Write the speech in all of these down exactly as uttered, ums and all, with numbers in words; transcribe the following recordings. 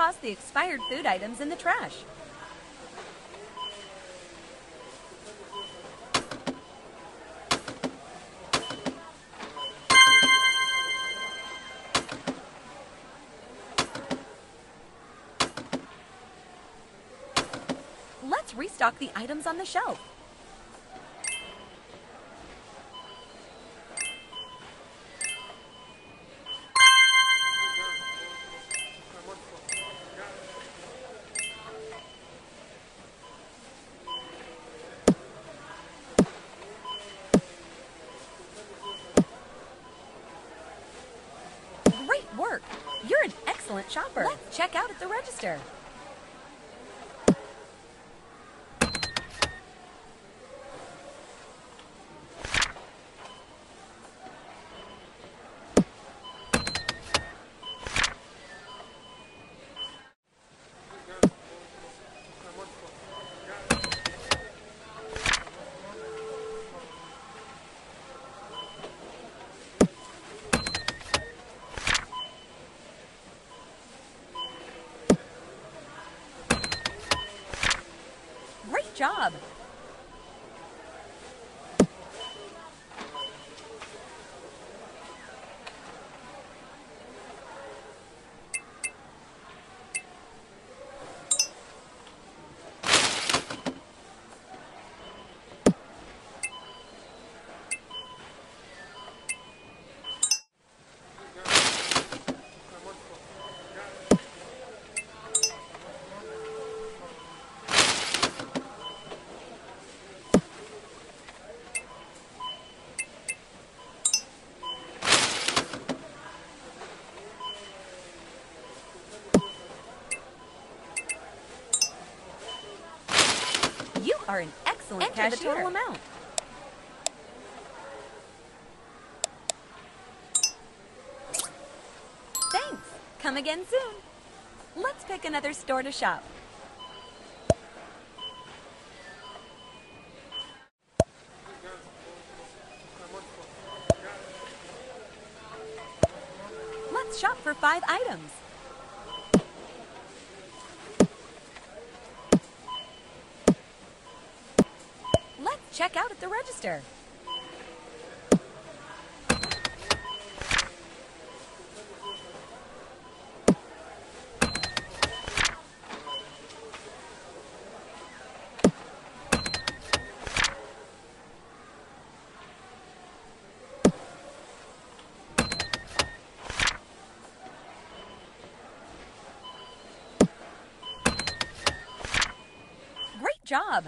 toss the expired food items in the trash. Let's restock the items on the shelf. Great work! You're an excellent shopper. Let's check out at the register. Great job! You are an excellent Enter cashier. The total amount. Thanks. Come again soon. Let's pick another store to shop. Let's shop for five items. Let's check out at the register. Great job!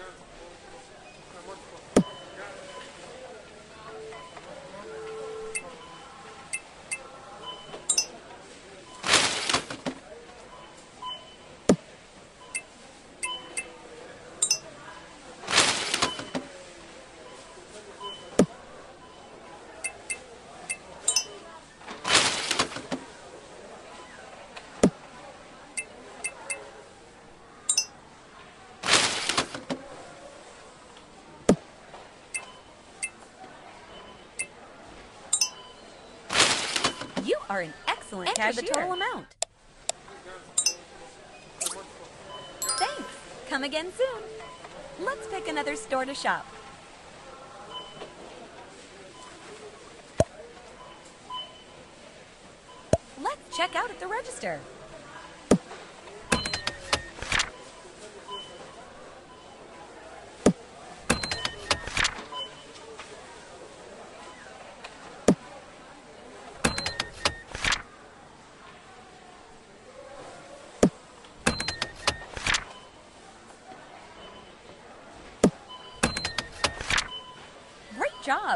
You are an excellent Enter cashier. The total amount. Thanks. Come again soon. Let's pick another store to shop. Let's check out at the register. Great job!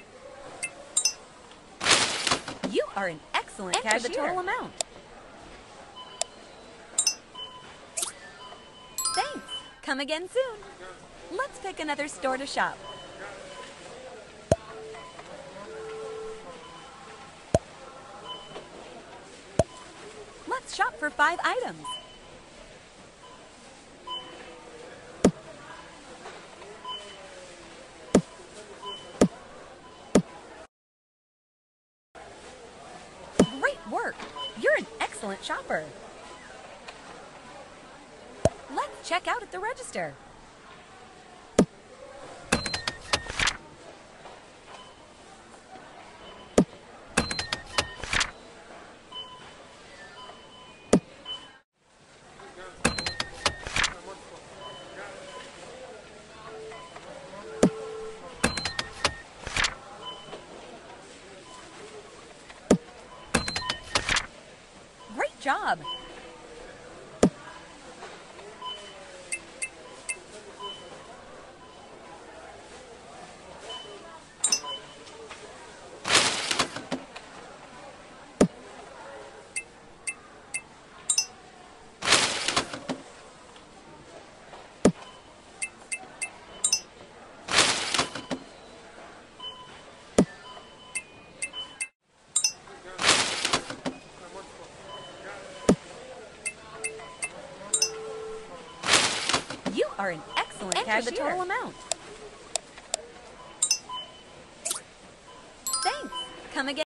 You are an excellent Enter cashier. The total amount. Come again soon. Let's pick another store to shop. Let's shop for five items. Great work! You're an excellent shopper. Let's check out at the register. Great job! You are an excellent Enter cashier. The total amount. Thanks. Come again.